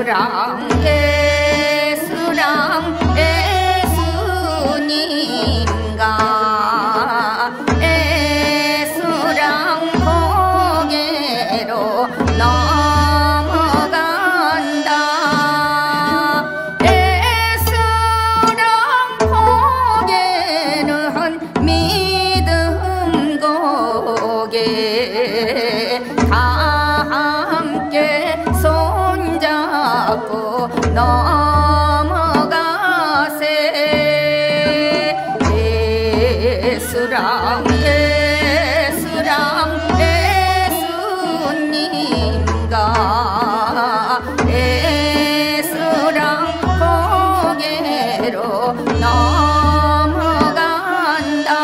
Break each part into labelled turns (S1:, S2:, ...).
S1: 예수랑 예수랑 예수님과 예수랑 고개로 넘어간다. 예수랑 고개는 믿음 고개 다 함께 손잡고 넘어가세. 예수랑 예수랑 예수님과 예수랑 고개로 넘어간다.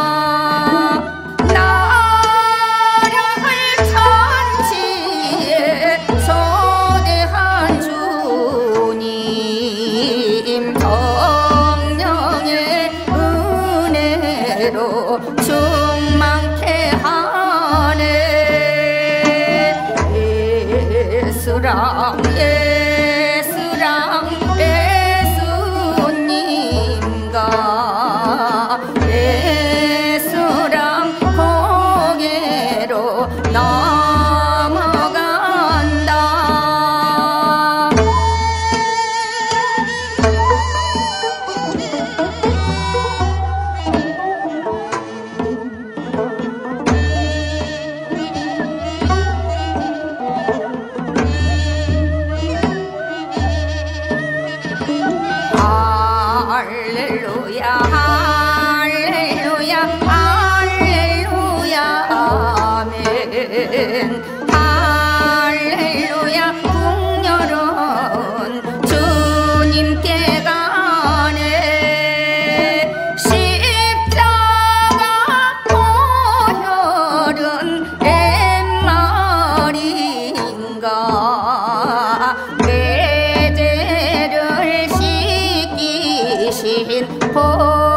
S1: 나라를 천지에 소대한 주님 성령의 은혜로 충만케 하네. 예수랑 예수랑 예수님과 예수랑 고개로 넘어간다. 할렐루야 할렐루야 할렐루야 아멘. 할렐루야 풍요로운 주님께 가네. 십자가 보혈은 옛말인가 내 죄를 씻기신